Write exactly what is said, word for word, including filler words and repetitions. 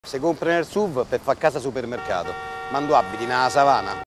Se compri nel S U V per fare casa supermercato, ma tu abiti nella savana.